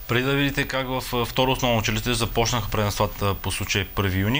Преди да видите как в второ основно училище започнаха премествата по случай 1 юни,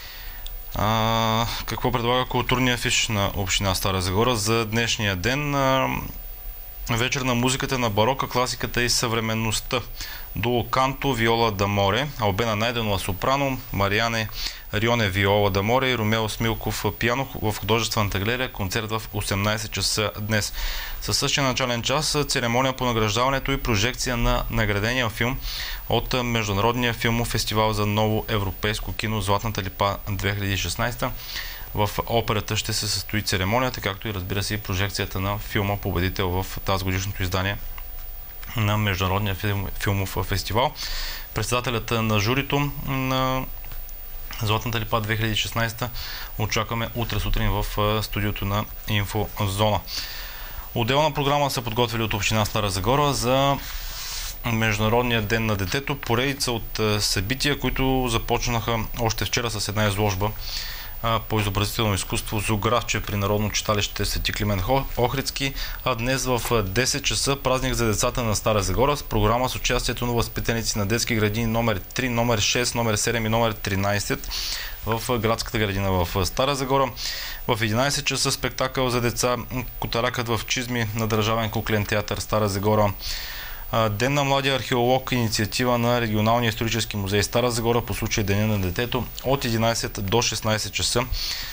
какво предлага културния афиш на община Стара Загора за днешния ден? Вечер на музиката на барока, класиката и съвременността. Дуо Канто, Виола да Море, Албена Найденова сопрано, Мариане Рионе Виола да Море и Ромео Смилков пиано в художествената галерия. Концерт в 18 часа днес. Със същия начален час церемония по награждаването и прожекция на наградения филм от Международния филмов фестивал за ново европейско кино Златната липа 2016. В операта ще се състои церемонията, както и разбира се и прожекцията на филма победител в тази годишното издание на Международния филмов фестивал. Председателят на журито на Златната липа 2016 очакваме утре сутрин в студиото на Инфозона. Отделна програма са подготвили от община Стара Загора за Международния ден на детето. Поредица от събития, които започнаха още вчера с една изложба по изобразително изкуство Зографче при Народно читалище Свети Климент Охридски, а днес в 10 часа празник за децата на Стара Загора с програма с участието на възпитаници на детски градини номер 3, номер 6, номер 7 и номер 13 в градската градина в Стара Загора. В 11 часа спектакъл за деца Котаракът в чизми на Държавен куклен театър Стара Загора. Ден на младия археолог, инициатива на Регионалния исторически музей Стара Загора по случай Деня на детето от 11 до 16 часа.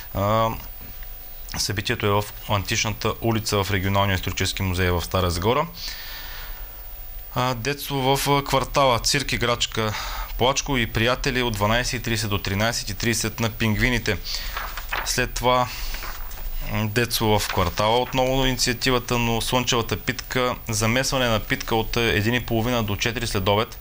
Събитието е в Античната улица в Регионалния исторически музей в Стара Загора. Детство в квартала Цирк, играчка, плачко и приятели от 12:30 до 13:30 на Пингвините. След това детство в квартала, отново инициативата, но слънчевата питка, замесване на питка от 1:30 до 4 след обед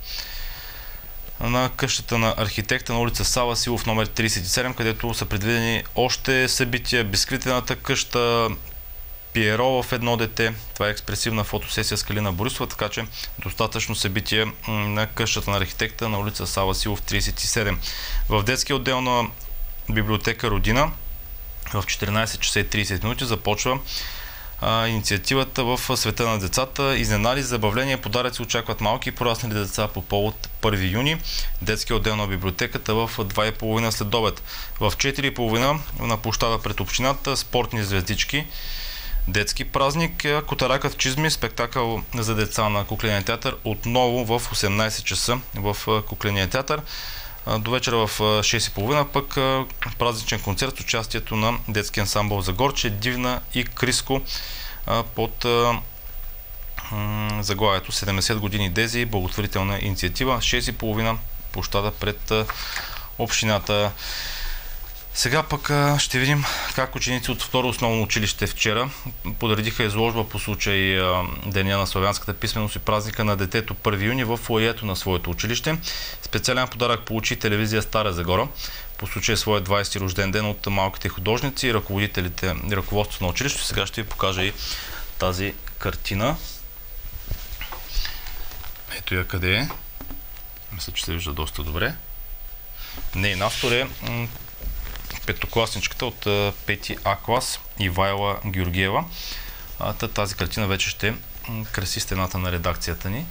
на къщата на архитекта на улица Сава Силов номер 37, където са предвидени още събития, бисквитената къща, Пиеро в едно дете, това е експресивна фотосесия с Калина Борисова, така че достатъчно събитие на къщата на архитекта на улица Сава Силов 37. В детския отдел на библиотека Родина в 14 часа и 30 минути започва инициативата в света на децата. Изненади, забавления, подаръци очакват малки и пораснали деца по повод 1 юни. Детския отдел на библиотеката в 2:30 след обед. В 4:30 на площада пред общината спортни звездички. Детски празник, Котаракът в чизми, спектакъл за деца на Кукления театър, отново в 18 часа в Кукления театър. До вечера в 6:30 пък празничен концерт с участието на детски ансамбъл Загорче, Дивна и Криско под заглавието 70 години Дези, благотворителна инициатива. 6:30 площада пред общината. Сега пък ще видим как ученици от второ основно училище вчера подредиха изложба по случай Деня на славянската писменост и празника на детето 1 юни в фоайето на своето училище. Специален подарък получи телевизия Стара Загора по случай своя 20-ти рожден ден от малките художници и ръководството на училището. Сега ще ви покажа и тази картина. Ето я къде е. Мисля, че се вижда доста добре. Нейн автор е петокласничката от 5 А клас Ивайла Георгиева. Тази картина вече ще краси стената на редакцията ни.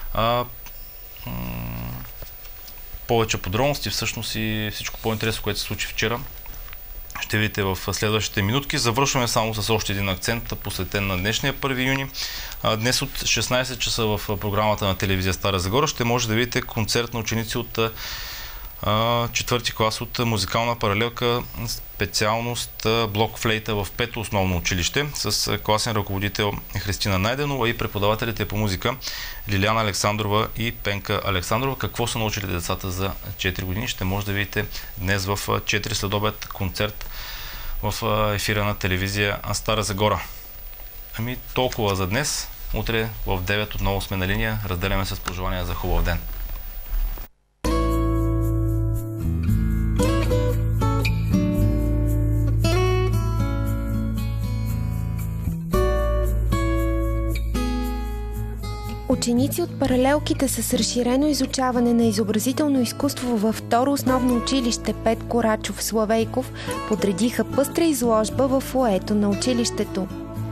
Повече подробности, всъщност и всичко по-интересно, което се случи вчера, ще видите в следващите минутки. Завършваме само с още един акцент, посветен на днешния 1 юни. Днес от 16 часа в програмата на телевизия Стара Загора ще може да видите концерт на ученици от четвърти клас от музикална паралелка, специалност блок флейта в 5-то основно училище с класен ръководител Христина Найденова и преподавателите по музика Лиляна Александрова и Пенка Александрова. Какво са научили децата за 4 години? Ще може да видите днес в 4 следобед концерт в ефира на телевизия Стара Загора. Ами толкова за днес. Утре в 9 отново сме на линия. Разделяме с пожелания за хубав ден. Ученици от паралелките с разширено изучаване на изобразително изкуство във второ основно училище Петко Рачов Славейков подредиха пъстра изложба в фоайето на училището.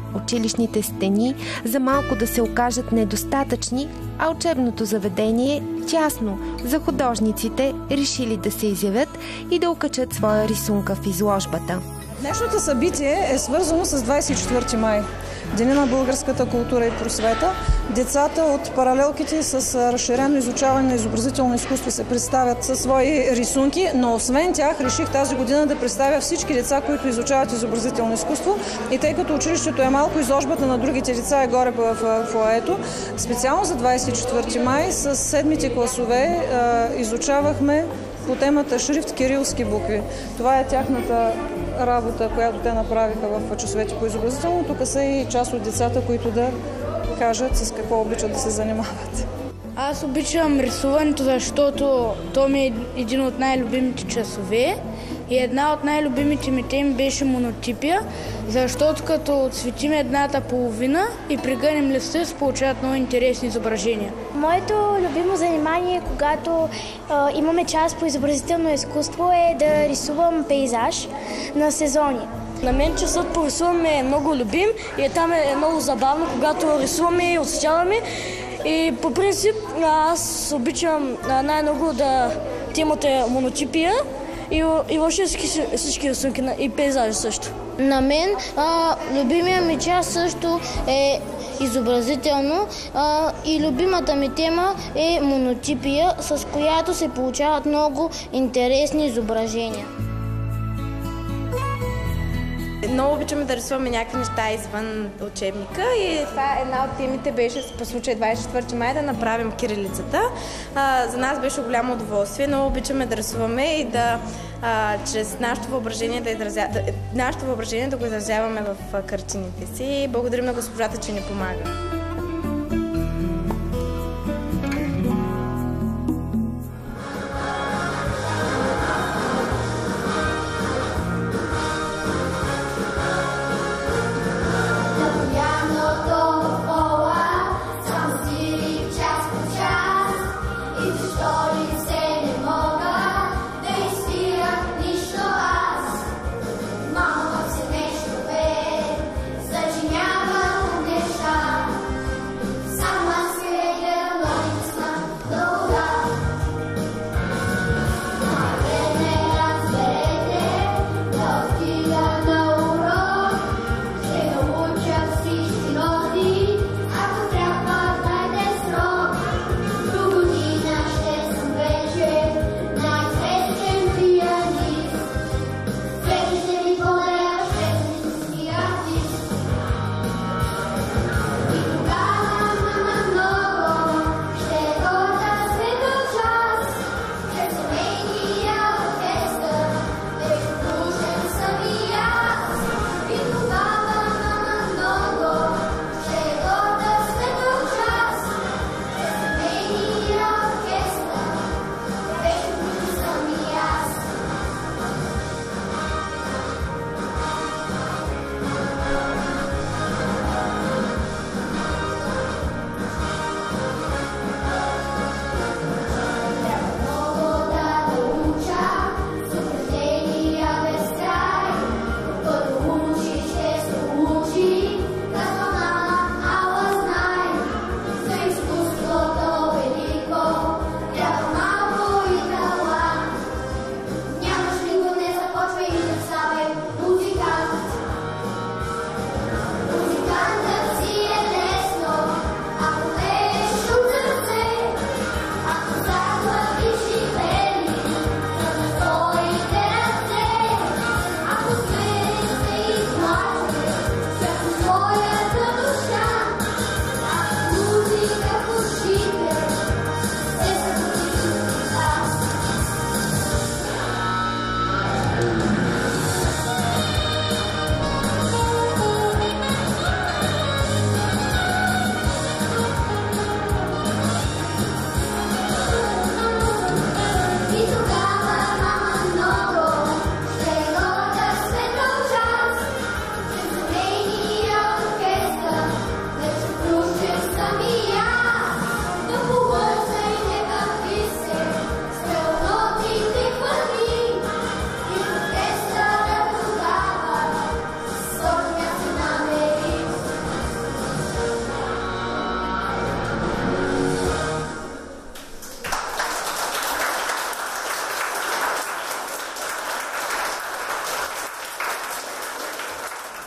Училищните стени за малко да се окажат недостатъчни, а учебното заведение тясно за художниците, решили да се изявят и да окачат своя рисунка в изложбата. Днешното събитие е свързано с 24 май, Деня на българската култура и просвета. Децата от паралелките с разширено изучаване на изобразително изкуство се представят със свои рисунки, но освен тях реших тази година да представя всички деца, които изучават изобразително изкуство. И тъй като училището е малко, изложбата на другите деца е горе в фоайето, специално за 24 май с седмите класове изучавахме по темата шрифт кирилски букви. Това е тяхната работа, която те направиха в часовете по изобразително. Тук са и част от децата, които да кажат с какво обичат да се занимават. Аз обичам рисуването, защото то ми е един от най-любимите часове. И една от най-любимите ми теми беше монотипия, защото като отцветим едната половина и пригънем листа, се получават много интересни изображения. Моето любимо занимание, когато имаме час по изобразително изкуство, е да рисувам пейзаж на сезони. На мен часът по рисуване е много любим и там е много забавно, когато рисуваме и отсечаваме. И по принцип аз обичам най-много да темата е монотипия и въобще всички рисунки и пейзажи също. На мен любимия ми част също е изобразително и любимата ми тема е монотипия, с която се получават много интересни изображения. Много обичаме да рисуваме някакви неща извън учебника и това една от темите беше по случай 24 май да направим кирилицата. За нас беше голямо удоволствие. Много обичаме да рисуваме и да чрез нашето въображение да го изразяваме в картините си. Благодарим на госпожата, че ни помага. Зачинява неща.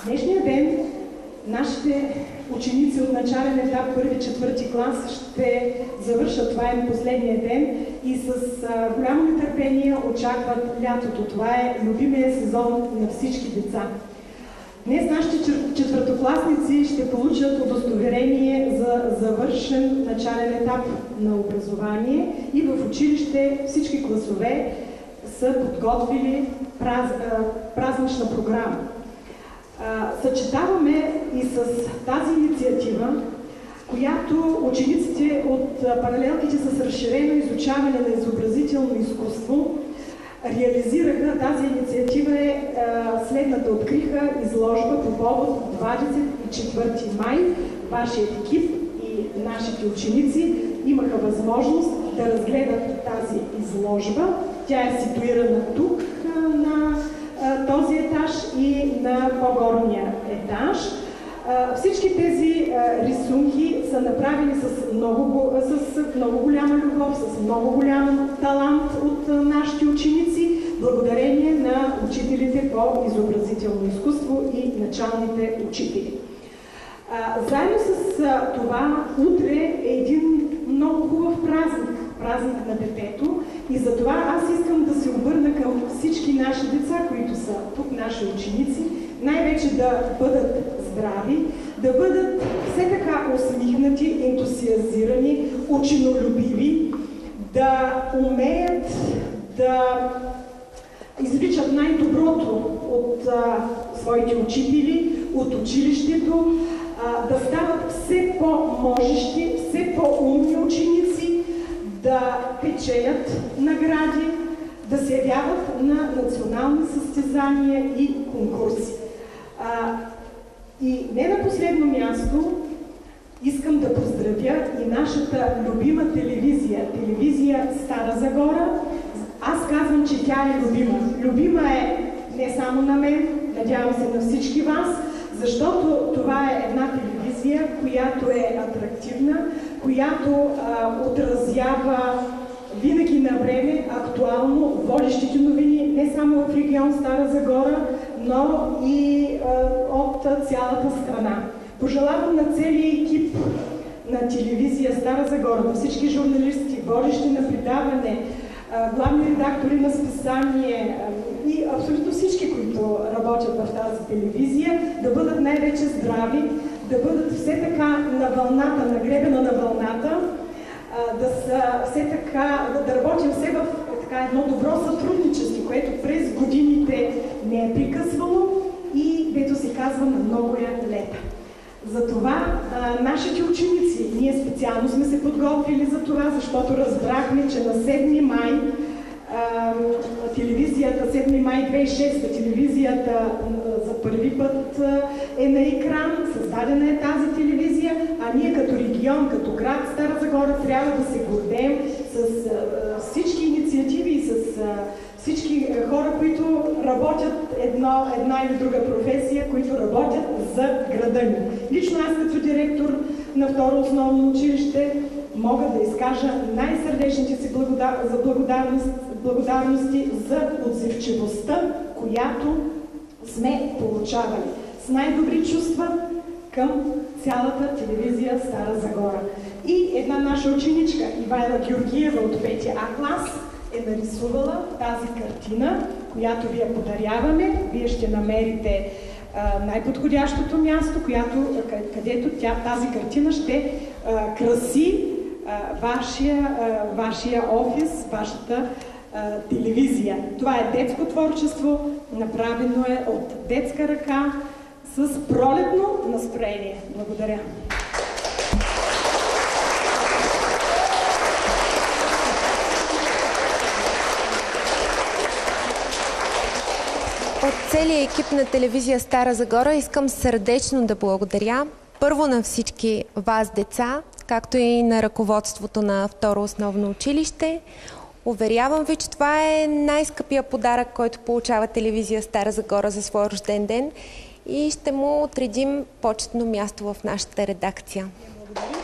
Днешния ден нашите ученици от начален етап, 1-4 клас, ще завършат, това е последния ден и с голямо нетърпение очакват лятото. Това е любимия сезон на всички деца. Днес нашите четвъртокласници ще получат удостоверение за завършен начален етап на образование и в училище всички класове са подготвили празнична програма. Съчетаваме и с тази инициатива, която учениците от паралелките с разширено изучаване на изобразително изкуство реализираха. Тази инициатива е следната. Откриха изложба по повод 24 май. Вашият екип и нашите ученици имаха възможност да разгледат тази изложба. Тя е ситуирана тук на този етаж и на по-горния етаж. Всички тези рисунки са направени с много голяма любов, с много голям талант от нашите ученици, благодарение на учителите по изобразително изкуство и началните учители. Заедно с това, утре е един много хубав празник на детето, и затова аз искам да се обърна към всички наши деца, които са тук наши ученици, най-вече да бъдат здрави, да бъдат все така усмихнати, ентусиазирани, ученолюбиви, да умеят да извличат най-доброто от своите учители, от училището, да стават все по-можещи, все по-умни ученици, да печелят награди, да се явяват на национални състезания и конкурси. И не на последно място искам да поздравя и нашата любима телевизия Стара Загора. Аз казвам, че тя е любима. Любима е не само на мен, надявам се на всички вас, защото това е една телевизия, която е атрактивна, която отразява винаги на време актуално водещите новини, не само в регион Стара Загора, но и от цялата страна. Пожелавам на целия екип на телевизия Стара Загора, на всички журналисти, водещи на предаване, главни редактори на списание и абсолютно всички, които работят в тази телевизия, да бъдат най-вече здрави, да бъдат все така на вълната, на гребена на вълната, да са все така, да работим все в едно добро сътрудничество, което през годините не е прекъсвало и, дето се казва, на много лета. Затова нашите ученици, ние специално сме се подготвили за това, защото разбрахме, че на 7 май телевизията, 7 май 2006 телевизията за първи път е на екран, създадена е тази телевизия, а ние като регион, като град Стара Загора трябва да се гордеем с всички инициативи и с всички хора, които работят една или друга професия, които работят за града ни. Лично аз като директор на второ основно училище мога да изкажа най-сърдечните си благодарности за отзивчивостта, която сме получавали. С най-добри чувства към цялата телевизия Стара Загора. И една наша ученичка, Ивайла Георгиева от 5 А клас, е нарисувала тази картина, която ви я подаряваме. Вие ще намерите най-подходящото място, където тази картина ще краси вашия офис, вашата телевизия. Това е детско творчество, направено е от детска ръка с пролетно настроение. Благодаря. От целия екип на телевизия Стара Загора искам сърдечно да благодаря първо на всички вас, деца, както и на ръководството на второ основно училище. Уверявам ви, че това е най-скъпия подарък, който получава телевизия Стара Загора за своя рожден ден и ще му отредим почетно място в нашата редакция. Благодаря.